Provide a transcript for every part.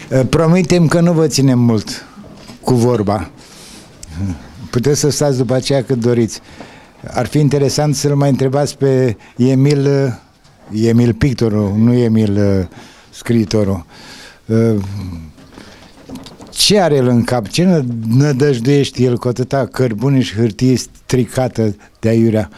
Promitem că nu vă ținem mult cu vorba. Puteți să stați după aceea cât doriți. Ar fi interesant să-l mai întrebați pe Emil pictorul, nu Emil scriitorul. Ce are el în cap? Ce nădăjduiește el cu atâta cărbune și hârtie stricată de aiurea?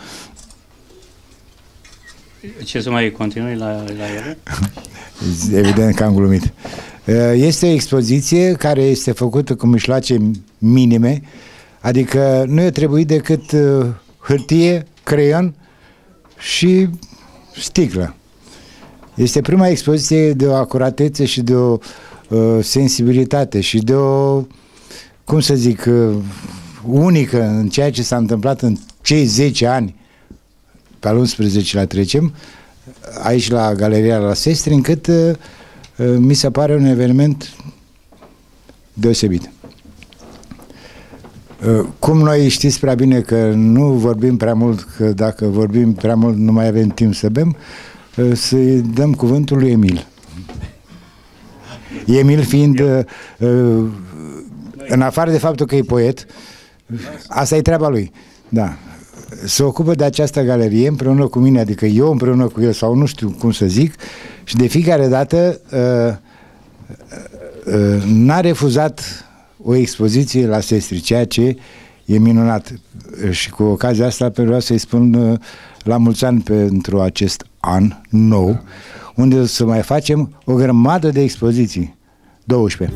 Ce să mai continui la ele? Evident că am glumit. Este o expoziție care este făcută cu mijloace minime, adică nu e trebuit decât hârtie, creion și sticlă. Este prima expoziție de o acuratețe și de o sensibilitate și de o, cum să zic, unică în ceea ce s-a întâmplat în cei 10 ani, pe al 11-lea trecem, aici la Galeria la Sestri, încât mi se pare un eveniment deosebit. Cum noi știți prea bine că nu vorbim prea mult, că dacă vorbim prea mult nu mai avem timp să bem, să-i dăm cuvântul lui Emil. Emil fiind, în afară de faptul că e poet, asta e treaba lui. Da. Se ocupă de această galerie împreună cu mine, adică eu împreună cu el, sau nu știu cum să zic, și de fiecare dată n-a refuzat o expoziție la Sestri, ceea ce e minunat. Și cu ocazia asta vreau să-i spun la mulți ani pentru acest an nou, unde să mai facem o grămadă de expoziții. 12.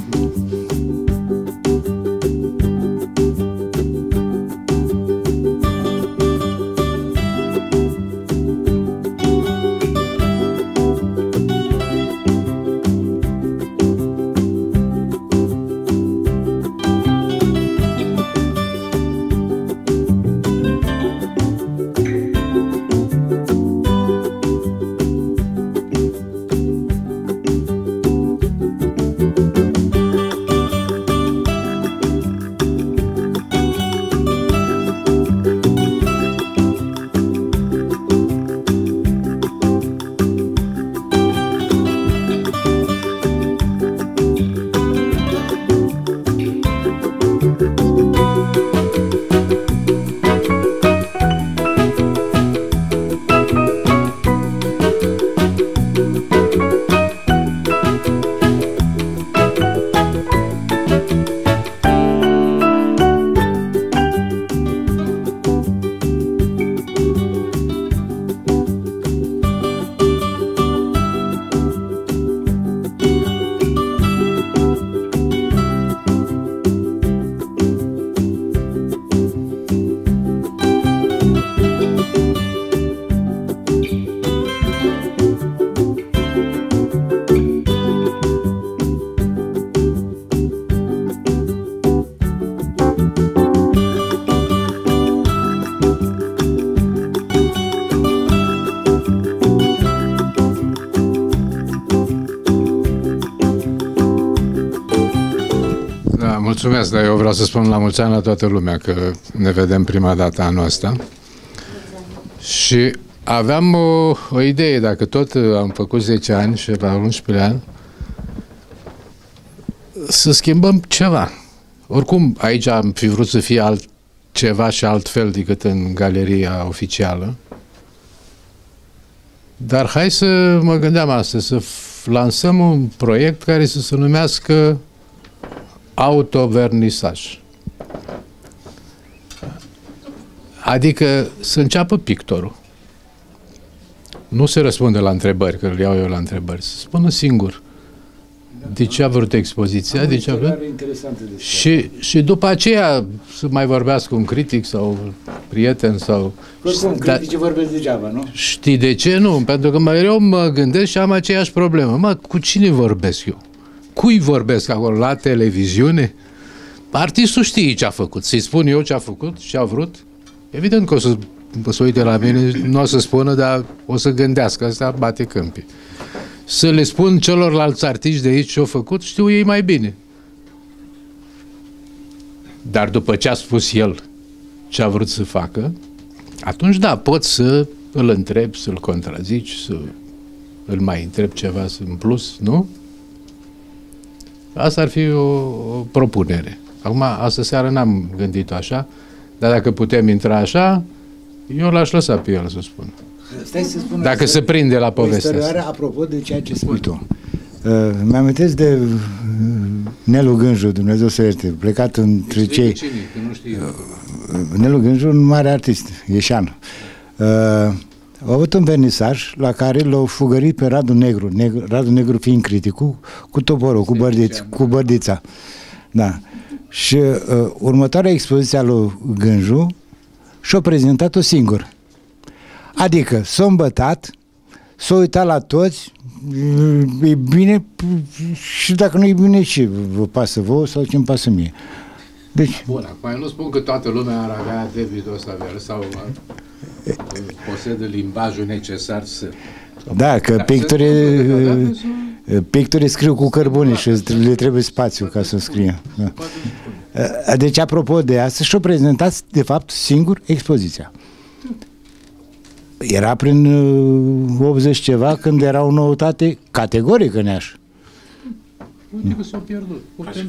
Mulțumesc, dar eu vreau să spun la mulți ani la toată lumea că ne vedem prima dată anul ăsta. Și aveam o idee, dacă tot am făcut 10 ani și la 11 ani, să schimbăm ceva. Oricum, aici am fi vrut să fie altceva și altfel decât în galeria oficială. Dar hai să mă gândeam astăzi, să lansăm un proiect care să se numească autovernisaj. Adică să înceapă pictorul. Nu se răspunde la întrebări, că îl iau eu la întrebări. Să spună singur de ce a vrut expoziția, de ce a vrut. Și după aceea să mai vorbească un critic sau un prieten sau... Oricum, criticii vorbesc degeaba, nu? Știi de ce? Nu, pentru că mereu mă gândesc și am aceeași problemă. Mă, cu cine vorbesc eu? Cui vorbesc acolo? La televiziune? Artistul știe ce a făcut. Să-i spun eu ce a făcut, ce a vrut? Evident că o să uite la mine, nu o să spună, dar o să gândească. Asta bate câmpii. Să le spun celorlalți artiști de aici ce au făcut, știu ei mai bine. Dar după ce a spus el ce a vrut să facă, atunci da, pot să îl întreb, să-l contrazici, să îl mai întreb ceva în plus, nu? Asta ar fi o propunere. Acum, astă seară n-am gândit așa, dar dacă putem intra așa, eu l-aș lăsa pe el să spun. Stai să spun Dacă se prinde la povestea asta. Apropo de ceea ce spui tu. Mi-amintesc de Nelu Gânju, Dumnezeu să ierte, plecat între cei... Cine, că nu știu. Nelu Gânju, un mare artist, ieșean. Au avut un vernisaj la care l-au fugărit pe Radu Negru, Radu Negru fiind criticul, cu toporul, cu bărdița. Da. Și următoarea expoziție a lui Gânju și-a prezentat-o singur. Adică s-a îmbătat, s-a uitat la toți, e bine, și dacă nu e bine, ce vă pasă vouă sau ce îmi pasă mie? Deci... Bun, acum eu nu spun că toată lumea ar avea debitul ăsta sau posedă limbajul necesar să... Da, că pictorii scriu cu cărbune și le trebuie spațiu ca să scrie. Da. Deci, apropo de asta, și-o prezentați, de fapt, singur expoziția. Era prin 80 ceva, când era o noutate categorică neaș. Uite că s-au pierdut.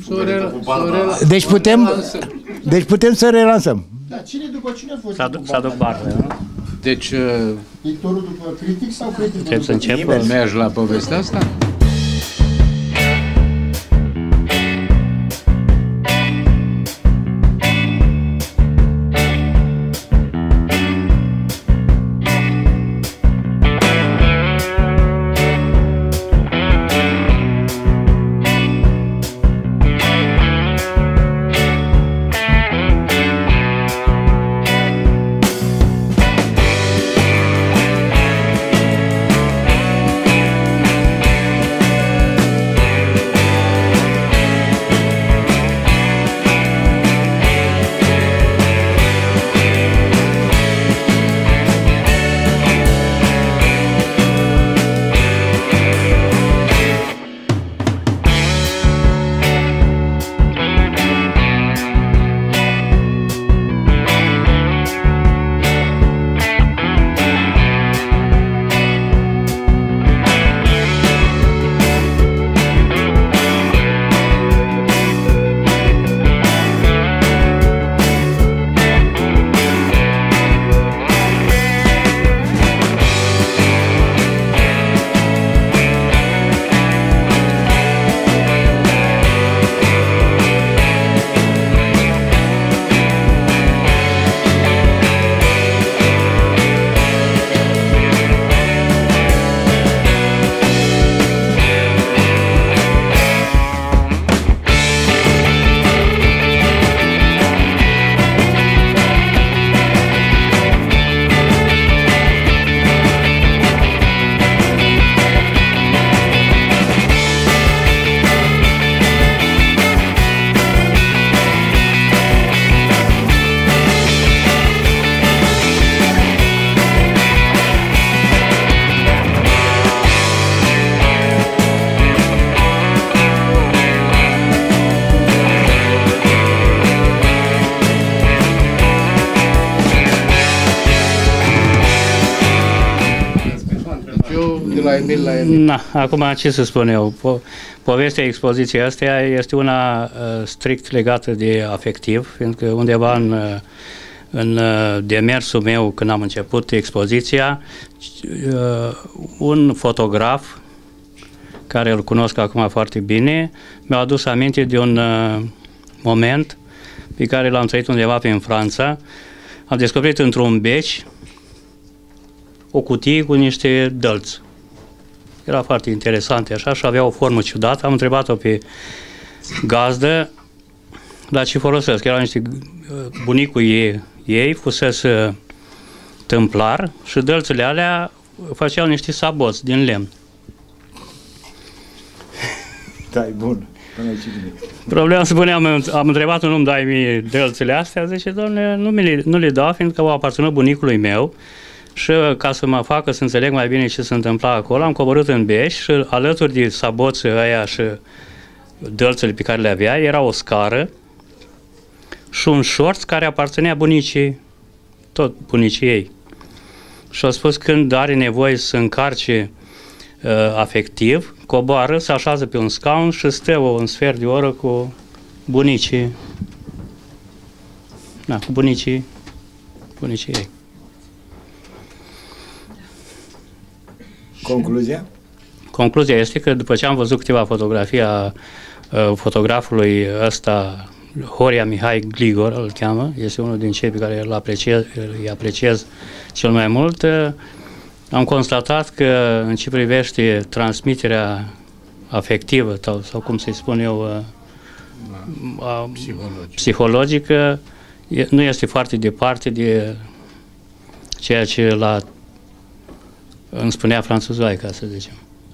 Deci putem să relansăm. Da, cine după cine a fost? S-a duc Bardă, nu? Deci... Pictorul după critic sau criticul? Trebuie să încep. Mergi la povestea asta? Na, acum ce să spun eu? Povestea expoziției astea este una strict legată de afectiv, pentru că undeva în demersul meu, când am început expoziția, un fotograf, care îl cunosc acum foarte bine, mi-a adus aminte de un moment pe care l-am trăit undeva prin Franța. Am descoperit într-un beci o cutie cu niște dălți. Era foarte interesant așa și avea o formă ciudată. Am întrebat-o pe gazdă la ce folosesc. Erau niște... Bunicul ei fusese tâmplar și dălțile alea făceau niște saboți din lemn. Da, e bun. Problema, spuneam, am întrebat un om, dai mie dălțile astea? Zice, dom'le, nu le dau, fiindcă au aparținut bunicului meu. Și ca să mă facă să înțeleg mai bine ce se întâmpla acolo, am coborât în Beș și alături de saboții ăia și dălțile pe care le avea, era o scară și un șorț care aparținea bunicii, tot bunicii ei. Și a spus când are nevoie să încarce afectiv, coboară, se așează pe un scaun și stă un sfert de oră cu bunicii. Da, cu bunicii ei. Concluzia? Concluzia este că după ce am văzut câteva fotografii a fotografului ăsta, Horia Mihai Gligor, îl cheamă, este unul din cei pe care îi apreciez cel mai mult, am constatat că în ce privește transmiterea afectivă, sau cum să-i spun eu, psihologică, nu este foarte departe de ceea ce îmi spunea franțuzoica, să zicem.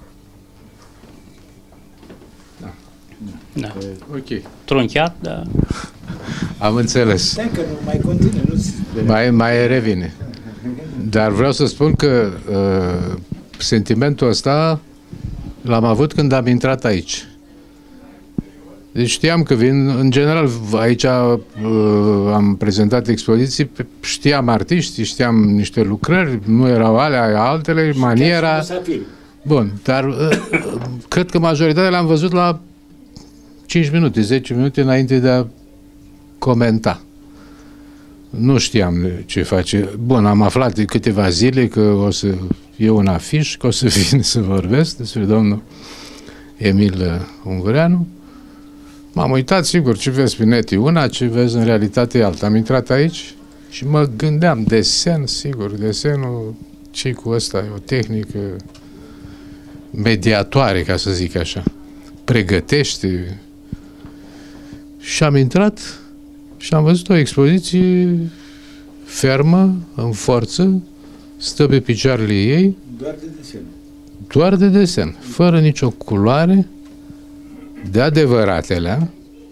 Da. Ok. Trunchiat, da. Am înțeles. Stai că nu mai continuă, Mai revine. Dar vreau să spun că sentimentul ăsta l-am avut când am intrat aici. Deci știam că vin, în general, aici am prezentat expoziții, știam artiști, știam niște lucrări, nu erau alea, altele, maniera. Bun, dar cred că majoritatea le-am văzut la 5 minute, 10 minute înainte de a comenta. Nu știam ce face. Bun, am aflat de câteva zile că o să fie un afiș, că o să vin să vorbesc despre domnul Emil Ungureanu. M-am uitat, sigur, ce vezi pe net e una, ce vezi în realitate e alta. Am intrat aici și mă gândeam, desen, sigur, desenul, ce cu ăsta, e o tehnică mediatoare, ca să zic așa. Pregătește. Și am intrat și am văzut o expoziție fermă, în forță, stă pe picioarele ei. Doar de desen. Doar de desen, fără nicio culoare, de adevăratele.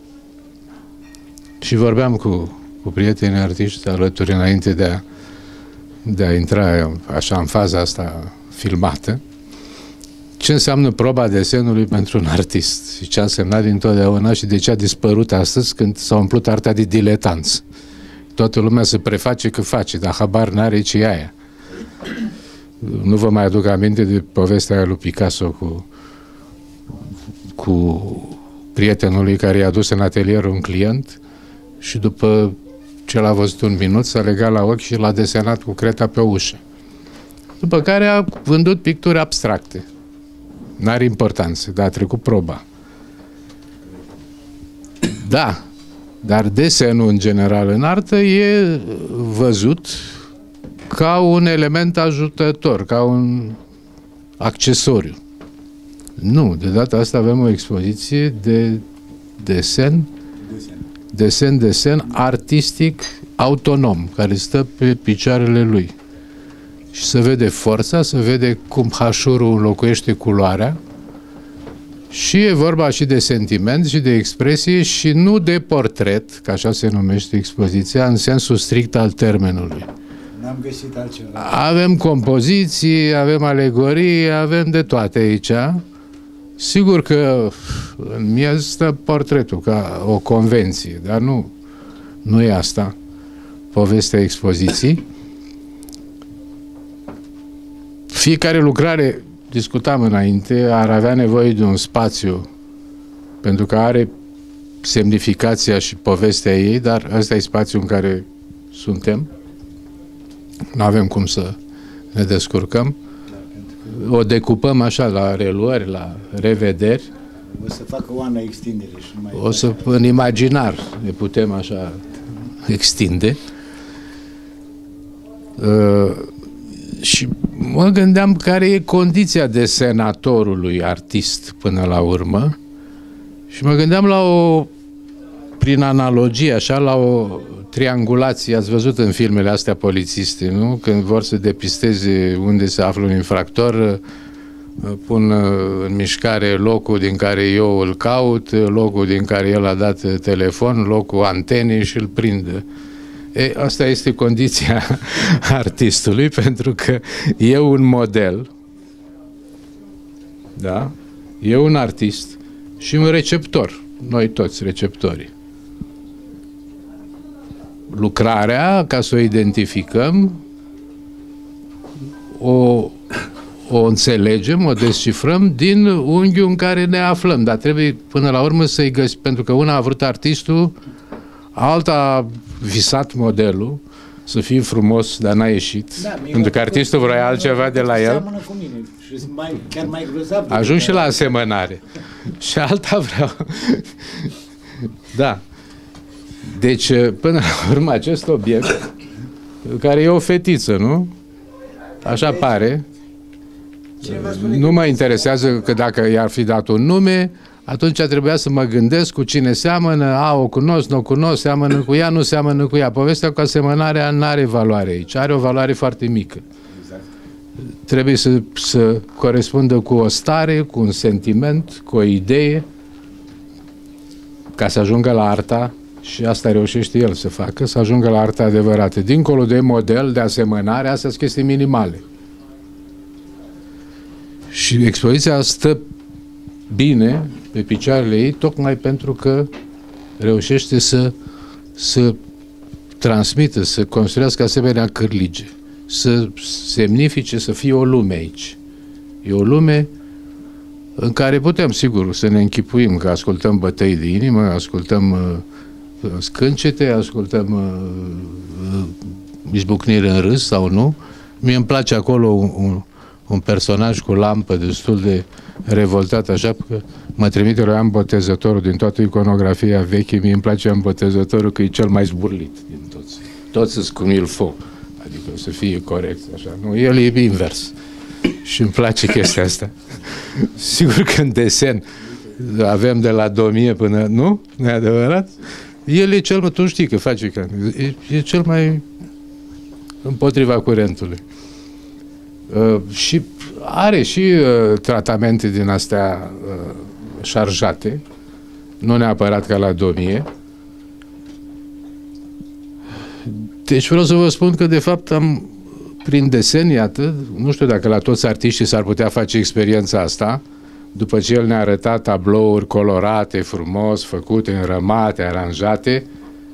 Și vorbeam cu prieteni artiști alături înainte de a intra așa în faza asta filmată. Ce înseamnă proba desenului pentru un artist și ce a însemnat dintotdeauna și de ce a dispărut astăzi când s-a umplut arta de diletanți. Toată lumea se preface că face, dar habar n-are ce e aia. Nu vă mai aduc aminte de povestea aia lui Picasso cu prietenului care i-a dus în atelier un client și după ce l-a văzut un minut s-a legat la ochi și l-a desenat cu creta pe ușă. După care a vândut picturi abstracte. N-are importanță, dar a trecut proba. Da, dar desenul în general în artă e văzut ca un element ajutător, ca un accesoriu. Nu, de data asta avem o expoziție de desen artistic autonom, care stă pe picioarele lui. Și se vede forța, se vede cum hașurul înlocuiește culoarea și e vorba și de sentiment și de expresie și nu de portret, că așa se numește expoziția, în sensul strict al termenului. N-am găsit altceva. Avem compoziții, avem alegorii, avem de toate aici. Sigur că în miez stă portretul ca o convenție, dar nu e asta povestea expoziției. Fiecare lucrare, discutam înainte, ar avea nevoie de un spațiu, pentru că are semnificația și povestea ei, dar ăsta e spațiul în care suntem. Nu avem cum să ne descurcăm. O decupăm așa la reluări, la revederi. O să facă Oana extindere și nu mai... O să, în imaginar, ne putem așa extinde. Și mă gândeam care e condiția desenatorului artist până la urmă și mă gândeam prin analogie, așa, la o triangulație. Ați văzut în filmele astea polițiste, nu? Când vor să depisteze unde se află un infractor, pun în mișcare locul din care eu îl caut, locul din care el a dat telefon, locul antenei și îl prind. Asta este condiția artistului, pentru că e un model, da? E un artist și un receptor. Noi toți receptorii. Lucrarea, ca să o identificăm, o înțelegem, o descifrăm din unghiul în care ne aflăm, dar trebuie până la urmă să-i găsim, pentru că una a vrut artistul, alta a visat modelul, să fie frumos, dar n-a ieșit. Da, pentru că artistul vrea altceva de la el. Cu mine și chiar mai grozav. Ajung și la asemănare. Și alta vreau. Da. Deci, până la urmă, acest obiect, care e o fetiță, nu? Așa pare. Nu mă interesează că dacă i-ar fi dat un nume, atunci trebuia să mă gândesc cu cine seamănă, o cunosc, nu o cunosc, seamănă cu ea, nu seamănă cu ea. Povestea cu asemănarea nu are valoare aici, are o valoare foarte mică. Exact. Trebuie să corespundă cu o stare, cu un sentiment, cu o idee, ca să ajungă la arta, și asta reușește el să facă, să ajungă la arta adevărată. Dincolo de model, de asemănare, astea sunt chestii minimale. Și expoziția stă bine pe picioarele ei, tocmai pentru că reușește să transmită, să construiască asemenea cârlige, să semnifice, să fie o lume aici. E o lume în care putem, sigur, să ne închipuim că ascultăm bătăi de inimă, ascultăm scâncete, ascultăm izbucniri în râs sau nu. Mie îmi place acolo un personaj cu lampă destul de revoltat, așa că mă trimite la Ioan Botezătorul din toată iconografia veche. Mie îmi place Ioan Botezătorul că e cel mai zburlit din toți. Toți sunt cum il faut, adică să fie corect, așa. Nu, el e invers. Și îmi place chestia asta. Sigur că în desen avem de la Domie până... Nu? Nu e adevărat? El e cel mai... Tu știi că face... E cel mai împotriva curentului. Și are și tratamente din astea șarjate, nu neapărat ca la Domie. Deci vreau să vă spun că de fapt prin desen, iată, nu știu dacă la toți artiștii s-ar putea face experiența asta, după ce el ne-a arătat tablouri colorate, frumos, făcute, înrămate, aranjate,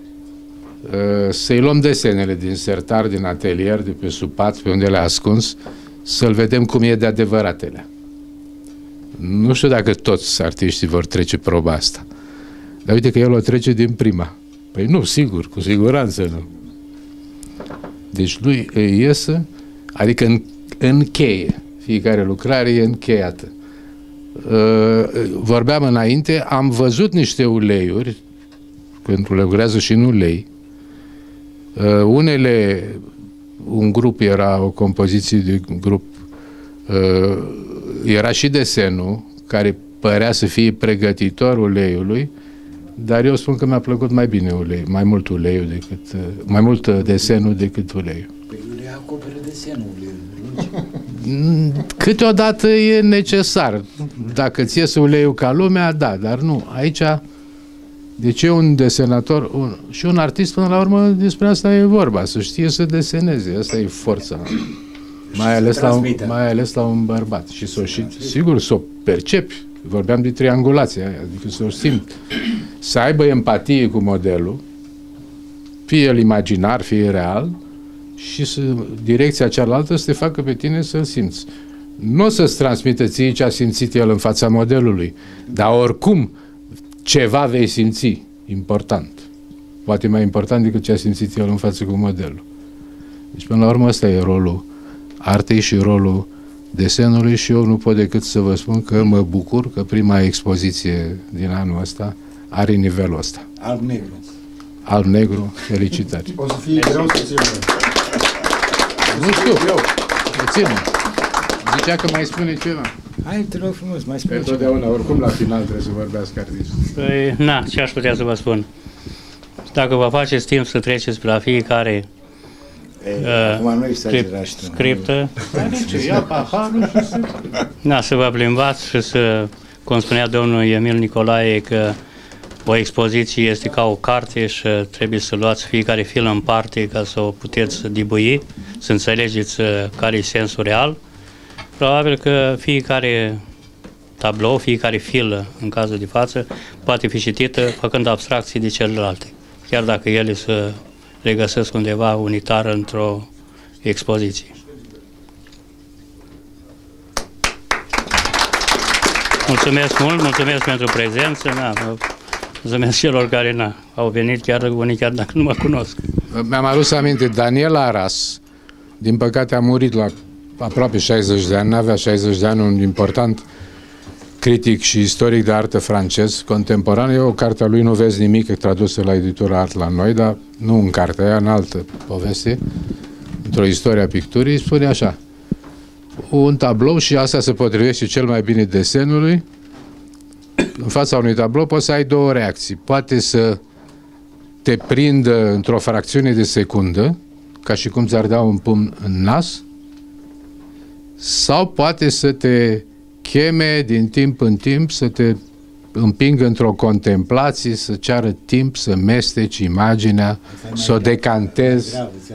să-i luăm desenele din sertar, din atelier, de pe sub pat, pe unde le-a ascuns, să-l vedem cum e de adevăratele. Nu știu dacă toți artiștii vor trece proba asta. Dar uite că el o trece din prima. Păi nu, sigur, cu siguranță nu. Deci lui îi iese, adică încheie. Fiecare lucrare e încheiată. Vorbeam înainte, am văzut niște uleiuri, pentru că lucrează și în ulei. Unele, un grup era o compoziție de grup, era și desenul, care părea să fie pregătitor uleiului, dar eu spun că mi-a plăcut mai bine ulei, mai mult uleiul decât, mai mult desenul decât uleiul. Păi ulei acoperă desenul uleiului. Câteodată e necesar. Dacă ți iese uleiul ca lumea, da, dar nu. Aici, deci e un desenator și un artist, până la urmă, despre asta e vorba, să știe să deseneze. Asta e forța. Mai ales la un bărbat. Și sigur, să o percepi. Vorbeam de triangulație aia, adică să o simți. Să aibă empatie cu modelul, fie el imaginar, fie real, și direcția cealaltă să te facă pe tine să-l simți. Nu o să-ți transmită ție ce a simțit el în fața modelului, dar oricum ceva vei simți important. Poate mai important decât ce a simțit el în față cu modelul. Deci, până la urmă, ăsta e rolul artei și rolul desenului și eu nu pot decât să vă spun că mă bucur că prima expoziție din anul ăsta are nivelul ăsta. Alb-negru. Alb-negru, felicitări. O să fie greu să țină. Nu știu, țină. Zicea că mai spune ceva. Hai, te rog frumos, mai spune ceva. Întotdeauna, oricum la final trebuie să vorbească artistul. Păi, ce aș putea să vă spun? Dacă vă faceți timp să treceți pe la fiecare scriptă, să vă plimbați și să, cum spunea domnul Emil Nicolae, că o expoziție este ca o carte și trebuie să luați fiecare fil în parte ca să o puteți dibui, să înțelegeți care e sensul real. Probabil că fiecare tablou, fiecare fil, în cazul de față, poate fi citită făcând abstracții de celelalte, chiar dacă ele se regăsesc undeva unitar într-o expoziție. Mulțumesc mult, mulțumesc pentru prezență. Mulțumesc celor care au venit, chiar dacă nu mă cunosc. Mi-am adus aminte, Daniel Aras, din păcate a murit la aproape 60 de ani, n-avea 60 de ani, un important critic și istoric de artă francez contemporan. Eu, cartea lui Nu vezi nimic, tradusă la editura Art la noi, dar nu în cartea aia, în altă poveste, într-o istorie a picturii, spune așa: un tablou, și asta se potrivește cel mai bine desenului, în fața unui tablou poți să ai două reacții. Poate să te prindă într-o fracțiune de secundă, ca și cum ți-ar da un pumn în nas, sau poate să te cheme din timp în timp, să te împingă într-o contemplație, să ceară timp, să mesteci imaginea, să o decantezi.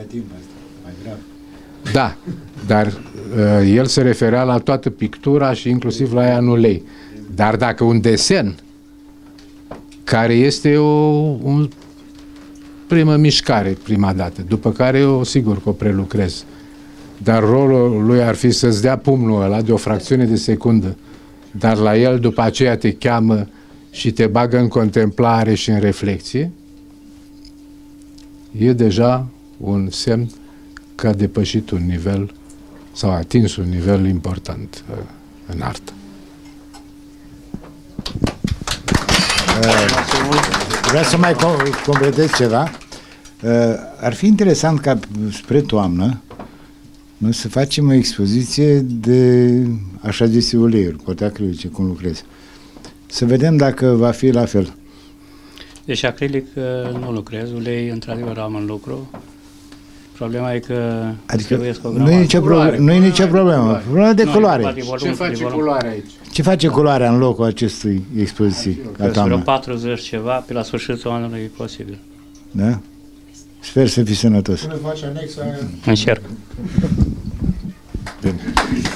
Da, dar el se referea la toată pictura și inclusiv la ea în ulei. Dar dacă un desen, care este o primă mișcare, prima dată, după care eu sigur că o prelucrez, dar rolul lui ar fi să-ți dea pumnul ăla de o fracțiune de secundă, dar la el după aceea te cheamă și te bagă în contemplare și în reflexie, e deja un semn că a depășit un nivel sau a atins un nivel important în artă. Vreau să mai completez ceva. Ar fi interesant ca spre toamnă să facem o expoziție de așa zise uleiuri, poate acrilice, cum lucrez. Să vedem dacă va fi la fel. Deci acrilic nu lucrez, ulei într-adevăr am în lucru. Problema e că adică nu e nicio problemă. Problema de culoare. Ce face culoarea aici? Ce face culoarea în locul acestui expoziții? Vreo 40 ceva, pe la sfârșitul anului e posibil. Da? Sper să fii sănătos. Până faci anexa aia. Încerc. Bine.